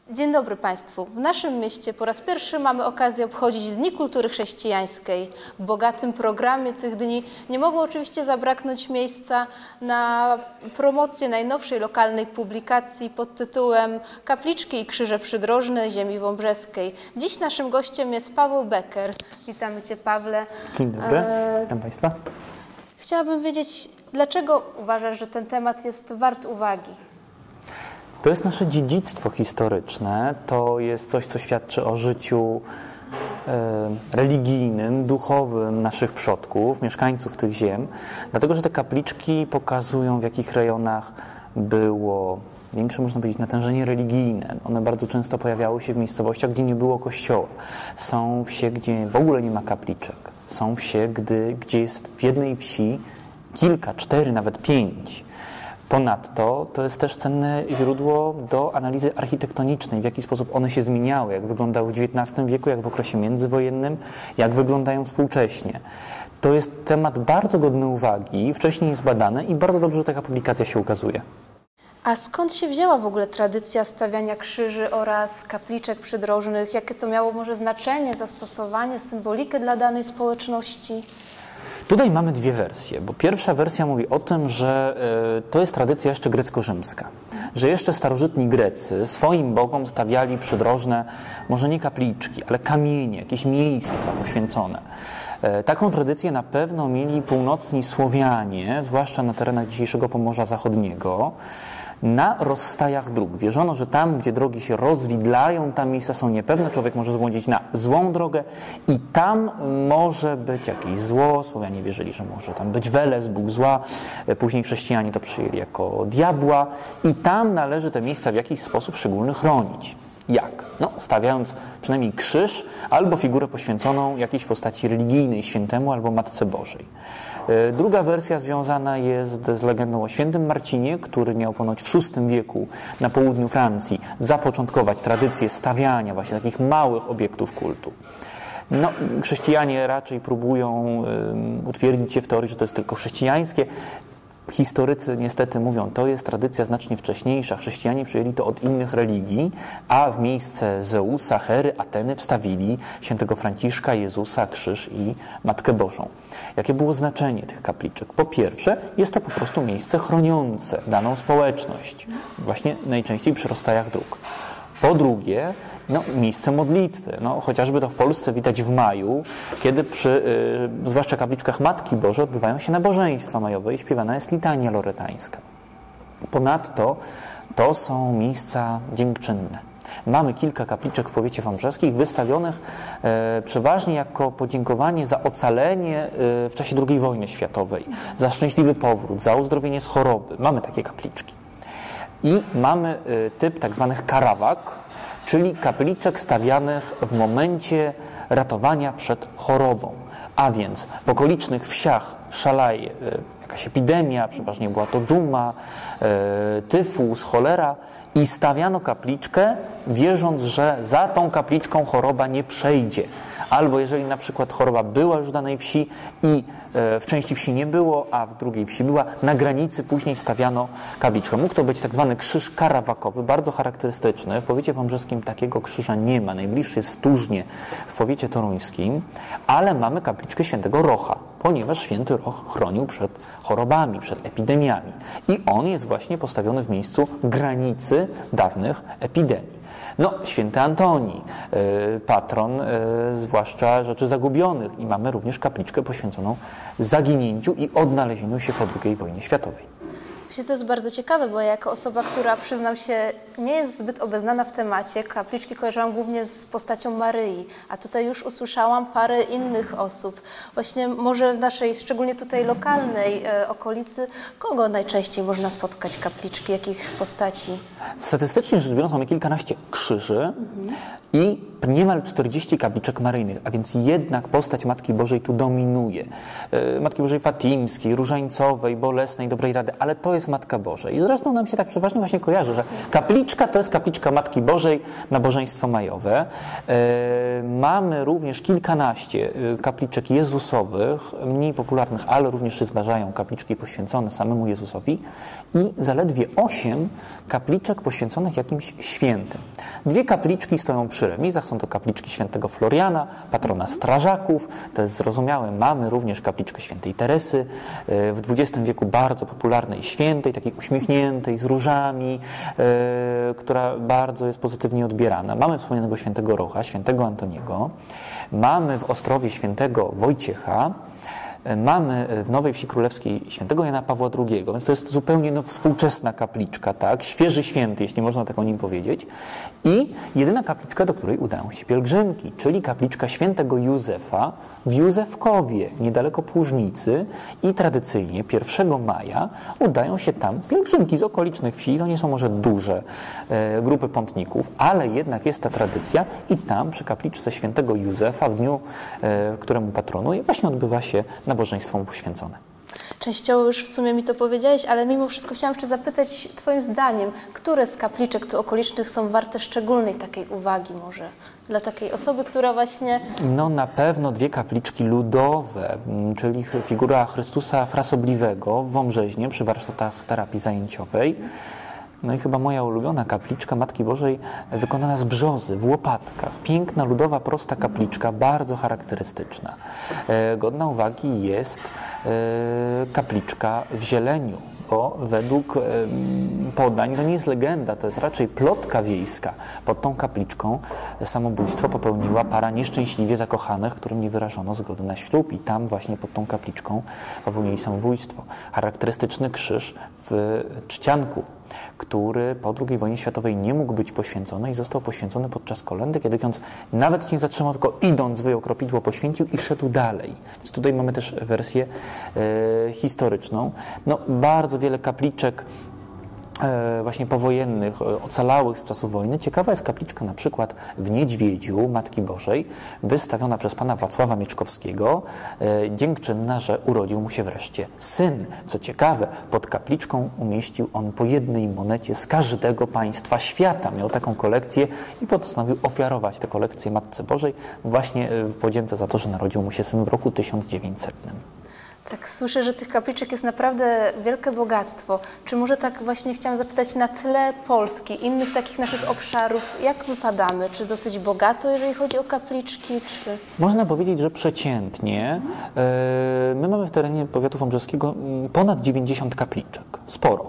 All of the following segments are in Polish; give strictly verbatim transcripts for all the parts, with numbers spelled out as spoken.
Dzień dobry Państwu. W naszym mieście po raz pierwszy mamy okazję obchodzić Dni Kultury Chrześcijańskiej. W bogatym programie tych dni nie mogło oczywiście zabraknąć miejsca na promocję najnowszej lokalnej publikacji pod tytułem Kapliczki i krzyże przydrożne ziemi wąbrzeskiej. Dziś naszym gościem jest Paweł Becker. Witamy Cię, Pawle. Dzień dobry, e... witam Państwa. Chciałabym wiedzieć, dlaczego uważasz, że ten temat jest wart uwagi? To jest nasze dziedzictwo historyczne, to jest coś, co świadczy o życiu e, religijnym, duchowym naszych przodków, mieszkańców tych ziem, dlatego że te kapliczki pokazują, w jakich rejonach było większe, można powiedzieć, natężenie religijne. One bardzo często pojawiały się w miejscowościach, gdzie nie było kościoła. Są wsie, gdzie w ogóle nie ma kapliczek. Są wsie, gdy, gdzie jest w jednej wsi kilka, cztery, nawet pięć. Ponadto to jest też cenne źródło do analizy architektonicznej, w jaki sposób one się zmieniały, jak wyglądały w dziewiętnastym wieku, jak w okresie międzywojennym, jak wyglądają współcześnie. To jest temat bardzo godny uwagi, wcześniej zbadany i bardzo dobrze, że taka publikacja się ukazuje. A skąd się wzięła w ogóle tradycja stawiania krzyży oraz kapliczek przydrożnych? Jakie to miało może znaczenie, zastosowanie, symbolikę dla danej społeczności? Tutaj mamy dwie wersje, bo pierwsza wersja mówi o tym, że y, to jest tradycja jeszcze grecko-rzymska, że jeszcze starożytni Grecy swoim bogom stawiali przydrożne, może nie kapliczki, ale kamienie, jakieś miejsca poświęcone. Y, taką tradycję na pewno mieli północni Słowianie, zwłaszcza na terenach dzisiejszego Pomorza Zachodniego, na rozstajach dróg. Wierzono, że tam, gdzie drogi się rozwidlają, tam miejsca są niepewne, człowiek może zbłądzić na złą drogę i tam może być jakieś zło. Słowianie wierzyli, że może tam być Weles, Bóg zła. Później chrześcijanie to przyjęli jako diabła i tam należy te miejsca w jakiś sposób szczególny chronić. Jak? No, stawiając przynajmniej krzyż albo figurę poświęconą jakiejś postaci religijnej, świętemu albo Matce Bożej. Druga wersja związana jest z legendą o świętym Marcinie, który miał ponoć w szóstym wieku na południu Francji zapoczątkować tradycję stawiania właśnie takich małych obiektów kultu. No, chrześcijanie raczej próbują um, utwierdzić się w teorii, że to jest tylko chrześcijańskie. Historycy niestety mówią, to jest tradycja znacznie wcześniejsza. Chrześcijanie przyjęli to od innych religii, a w miejsce Zeusa, Hery, Ateny wstawili świętego Franciszka, Jezusa, krzyż i Matkę Bożą. Jakie było znaczenie tych kapliczek? Po pierwsze, jest to po prostu miejsce chroniące daną społeczność, właśnie najczęściej przy rozstajach dróg. Po drugie, no, miejsce modlitwy. No, chociażby to w Polsce widać w maju, kiedy przy, yy, zwłaszcza kapliczkach Matki Bożej, odbywają się nabożeństwa majowe i śpiewana jest litania loretańska. Ponadto to są miejsca dziękczynne. Mamy kilka kapliczek w powiecie wąbrzeskim wystawionych e, przeważnie jako podziękowanie za ocalenie e, w czasie drugiej wojny światowej, za szczęśliwy powrót, za uzdrowienie z choroby. Mamy takie kapliczki. I mamy e, typ tak zwanych karawak, czyli kapliczek stawianych w momencie ratowania przed chorobą. A więc w okolicznych wsiach szalaje e, jakaś epidemia, przeważnie była to dżuma, e, tyfus, cholera, i stawiano kapliczkę, wierząc, że za tą kapliczką choroba nie przejdzie. Albo jeżeli na przykład choroba była już w danej wsi i w części wsi nie było, a w drugiej wsi była, na granicy później stawiano kapliczkę. Mógł to być tak zwany krzyż karawakowy, bardzo charakterystyczny. W powiecie wąbrzeskim takiego krzyża nie ma. Najbliższy jest w Tużnie, w powiecie toruńskim, ale mamy kapliczkę świętego Rocha, ponieważ święty Roch chronił przed chorobami, przed epidemiami. I on jest właśnie postawiony w miejscu granicy dawnych epidemii. No, święty Antoni, y, patron y, zwłaszcza rzeczy zagubionych i mamy również kapliczkę poświęconą zaginięciu i odnalezieniu się po drugiej wojnie światowej. Właśnie to jest bardzo ciekawe, bo ja jako osoba, która, przyznam się, nie jest zbyt obeznana w temacie, kapliczki kojarzyłam głównie z postacią Maryi, a tutaj już usłyszałam parę innych osób. Właśnie może w naszej, szczególnie tutaj lokalnej e, okolicy, kogo najczęściej można spotkać kapliczki, jakich postaci? Statystycznie rzecz biorąc mamy kilkanaście krzyży mhm. i niemal czterdzieści kapliczek maryjnych, a więc jednak postać Matki Bożej tu dominuje. E, Matki Bożej Fatimskiej, Różańcowej, Bolesnej, Dobrej Rady, ale to jest Matka Bożej. I zresztą nam się tak przeważnie właśnie kojarzy, że kapliczka to jest kapliczka Matki Bożej, nabożeństwo majowe. E, mamy również kilkanaście kapliczek jezusowych, mniej popularnych, ale również się zdarzają kapliczki poświęcone samemu Jezusowi i zaledwie osiem kapliczek poświęconych jakimś świętym. Dwie kapliczki stoją przy remizach, są to kapliczki świętego Floriana, patrona strażaków, to jest zrozumiałe. Mamy również kapliczkę świętej Teresy, w dwudziestym wieku bardzo popularnej świętej, takiej uśmiechniętej, z różami, która bardzo jest pozytywnie odbierana. Mamy wspomnianego świętego Rocha, świętego Antoniego, mamy w Ostrowie świętego Wojciecha, mamy w Nowej Wsi Królewskiej świętego Jana Pawła drugiego, więc to jest zupełnie no, współczesna kapliczka, tak? Świeży święty, jeśli można tak o nim powiedzieć. I jedyna kapliczka, do której udają się pielgrzymki, czyli kapliczka świętego Józefa w Józefkowie, niedaleko Płużnicy, i tradycyjnie pierwszego maja udają się tam pielgrzymki z okolicznych wsi. To nie są może duże e, grupy pątników, ale jednak jest ta tradycja i tam przy kapliczce świętego Józefa w dniu, e, któremu patronuje, właśnie odbywa się nabożeństwo mu poświęcone. Częściowo już w sumie mi to powiedziałeś, ale mimo wszystko chciałam jeszcze zapytać twoim zdaniem, które z kapliczek tu okolicznych są warte szczególnej takiej uwagi może dla takiej osoby, która właśnie... No na pewno dwie kapliczki ludowe, czyli figura Chrystusa Frasobliwego w Wąbrzeźnie przy warsztatach terapii zajęciowej. No i chyba moja ulubiona kapliczka Matki Bożej wykonana z brzozy, w łopatkach. Piękna, ludowa, prosta kapliczka, bardzo charakterystyczna. E, godna uwagi jest e, kapliczka w Zieleniu, bo według e, podań, to nie jest legenda, to jest raczej plotka wiejska. Pod tą kapliczką samobójstwo popełniła para nieszczęśliwie zakochanych, którym nie wyrażono zgody na ślub, i tam właśnie pod tą kapliczką popełnili samobójstwo. Charakterystyczny krzyż w Trzcianku, który po drugiej wojnie światowej nie mógł być poświęcony i został poświęcony podczas kolendy, kiedy ksiądz nawet nie zatrzymał, tylko idąc wyjął kropidło, poświęcił i szedł dalej. Więc tutaj mamy też wersję e, historyczną. No, bardzo wiele kapliczek właśnie powojennych, ocalałych z czasu wojny. Ciekawa jest kapliczka na przykład w Niedźwiedziu Matki Bożej, wystawiona przez pana Wacława Mieczkowskiego, dziękczynna, że urodził mu się wreszcie syn. Co ciekawe, pod kapliczką umieścił on po jednej monecie z każdego państwa świata. Miał taką kolekcję i postanowił ofiarować tę kolekcję Matce Bożej właśnie w podzięce za to, że narodził mu się syn w roku tysiąc dziewięćsetnym. Tak, słyszę, że tych kapliczek jest naprawdę wielkie bogactwo. Czy może tak właśnie chciałam zapytać, na tle Polski, innych takich naszych obszarów, jak wypadamy? Czy dosyć bogato, jeżeli chodzi o kapliczki? Czy... Można powiedzieć, że przeciętnie. My mamy w terenie powiatu wąbrzeskiego ponad dziewięćdziesiąt kapliczek. Sporo.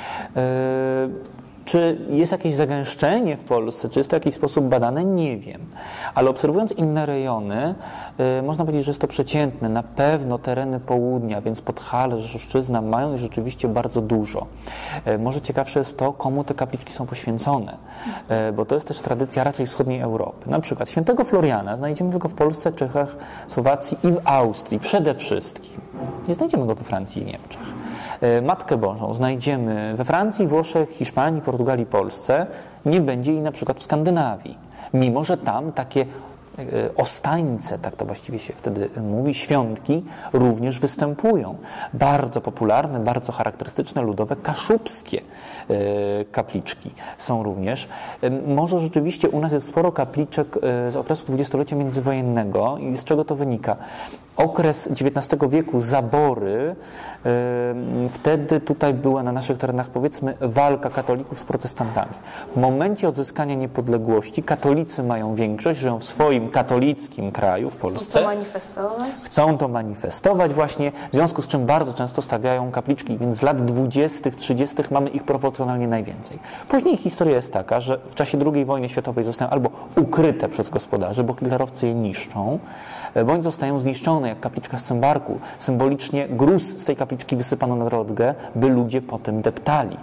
Czy jest jakieś zagęszczenie w Polsce, czy jest to w jakiś sposób badane? Nie wiem. Ale obserwując inne rejony, y, można powiedzieć, że jest to przeciętne. Na pewno tereny południa, więc Podhale, Rzeszowszczyzna mają ich rzeczywiście bardzo dużo. Y, może ciekawsze jest to, komu te kapliczki są poświęcone, y, bo to jest też tradycja raczej wschodniej Europy. Na przykład świętego Floriana znajdziemy tylko w Polsce, Czechach, Słowacji i w Austrii przede wszystkim. Nie znajdziemy go we Francji i Niemczech. Matkę Bożą znajdziemy we Francji, Włoszech, Hiszpanii, Portugalii, Polsce. Nie będzie jej na przykład w Skandynawii. Mimo że tam takie ostańce, tak to właściwie się wtedy mówi, świątki również występują. Bardzo popularne, bardzo charakterystyczne, ludowe, kaszubskie kapliczki są również. Może rzeczywiście u nas jest sporo kapliczek z okresu dwudziestolecia międzywojennego i z czego to wynika? Okres dziewiętnastego wieku, zabory, wtedy tutaj była na naszych terenach, powiedzmy, walka katolików z protestantami. W momencie odzyskania niepodległości katolicy mają większość, żyją w swoim katolickim kraju, w Polsce. Chcą to manifestować? Chcą to manifestować właśnie, w związku z czym bardzo często stawiają kapliczki, więc z lat dwudziestych, trzydziestych mamy ich proporcjonalnie najwięcej. Później historia jest taka, że w czasie drugiej wojny światowej zostają albo ukryte przez gospodarzy, bo hitlerowcy je niszczą, bądź zostają zniszczone, jak kapliczka z Cymbarku. Symbolicznie gruz z tej kapliczki wysypano na drogę, by ludzie potem deptali.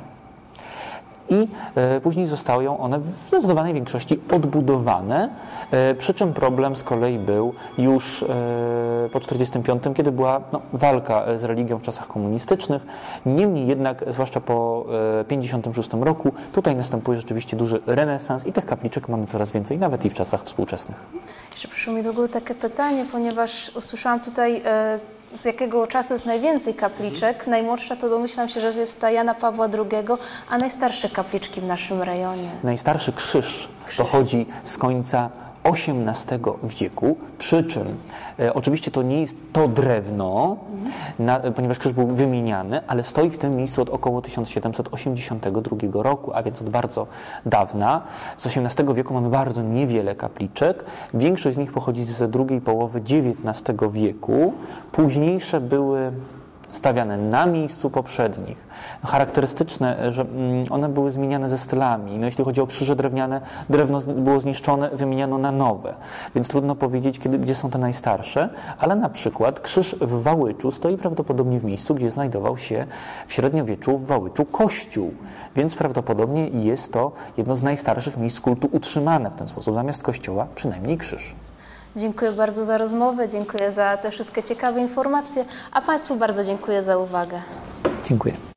I e, później zostały one w zdecydowanej większości odbudowane, e, przy czym problem z kolei był już e, po czterdziestym piątym, kiedy była no, walka z religią w czasach komunistycznych. Niemniej jednak, zwłaszcza po e, pięćdziesiątym szóstym roku, tutaj następuje rzeczywiście duży renesans i tych kapliczek mamy coraz więcej, nawet i w czasach współczesnych. Jeszcze przyszło mi do głowy takie pytanie, ponieważ usłyszałam tutaj, e, z jakiego czasu jest najwięcej kapliczek. Najmłodsza to domyślam się, że jest ta Jana Pawła drugiego, a najstarsze kapliczki w naszym rejonie. Najstarszy krzyż, krzyż. pochodzi z końca osiemnastego wieku, przy czym e, oczywiście to nie jest to drewno, na, ponieważ krzyż był wymieniany, ale stoi w tym miejscu od około tysiąc siedemset osiemdziesiątego drugiego roku, a więc od bardzo dawna. Z osiemnastego wieku mamy bardzo niewiele kapliczek. Większość z nich pochodzi z drugiej połowy dziewiętnastego wieku. Późniejsze były stawiane na miejscu poprzednich. Charakterystyczne, że one były zmieniane ze stylami. No, jeśli chodzi o krzyże drewniane, drewno było zniszczone, wymieniano na nowe. Więc trudno powiedzieć, kiedy, gdzie są te najstarsze, ale na przykład krzyż w Wałyczu stoi prawdopodobnie w miejscu, gdzie znajdował się w średniowieczu w Wałyczu kościół. Więc prawdopodobnie jest to jedno z najstarszych miejsc kultu utrzymane w ten sposób. Zamiast kościoła przynajmniej krzyż. Dziękuję bardzo za rozmowę, dziękuję za te wszystkie ciekawe informacje, a Państwu bardzo dziękuję za uwagę. Dziękuję.